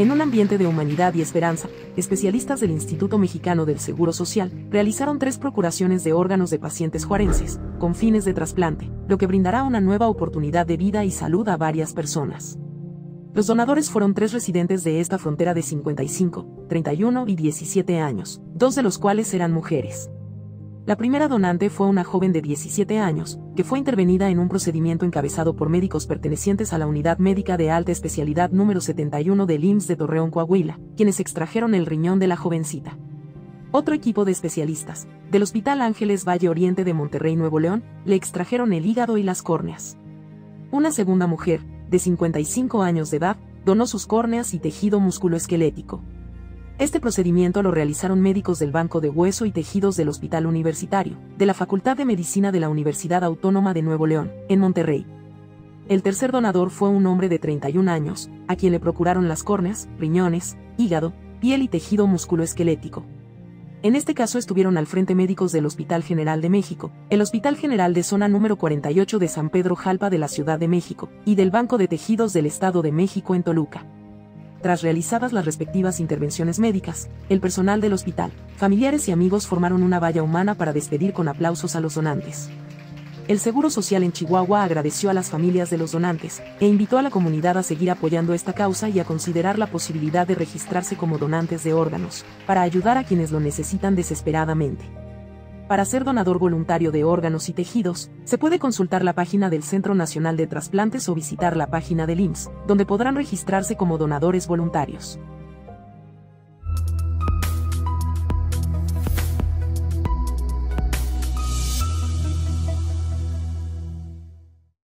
En un ambiente de humanidad y esperanza, especialistas del Instituto Mexicano del Seguro Social realizaron 3 procuraciones de órganos de pacientes juarenses, con fines de trasplante, lo que brindará una nueva oportunidad de vida y salud a varias personas. Los donadores fueron 3 residentes de esta frontera de 55, 31 y 17 años, 2 de los cuales eran mujeres. La primera donante fue una joven de 17 años, que fue intervenida en un procedimiento encabezado por médicos pertenecientes a la Unidad Médica de Alta Especialidad número 71 del IMSS de Torreón, Coahuila, quienes extrajeron el riñón de la jovencita. Otro equipo de especialistas, del Hospital Ángeles Valle Oriente de Monterrey, Nuevo León, le extrajeron el hígado y las córneas. Una segunda mujer, de 55 años de edad, donó sus córneas y tejido musculoesquelético. Este procedimiento lo realizaron médicos del Banco de Hueso y Tejidos del Hospital Universitario, de la Facultad de Medicina de la Universidad Autónoma de Nuevo León, en Monterrey. El tercer donador fue un hombre de 31 años, a quien le procuraron las córneas, riñones, hígado, piel y tejido musculoesquelético. En este caso estuvieron al frente médicos del Hospital General de México, el Hospital General de Zona número 48 de San Pedro Jalpa de la Ciudad de México, y del Banco de Tejidos del Estado de México en Toluca. Tras realizadas las respectivas intervenciones médicas, el personal del hospital, familiares y amigos formaron una valla humana para despedir con aplausos a los donantes. El Seguro Social en Chihuahua agradeció a las familias de los donantes, e invitó a la comunidad a seguir apoyando esta causa y a considerar la posibilidad de registrarse como donantes de órganos, para ayudar a quienes lo necesitan desesperadamente. Para ser donador voluntario de órganos y tejidos, se puede consultar la página del Centro Nacional de Trasplantes o visitar la página del IMSS, donde podrán registrarse como donadores voluntarios.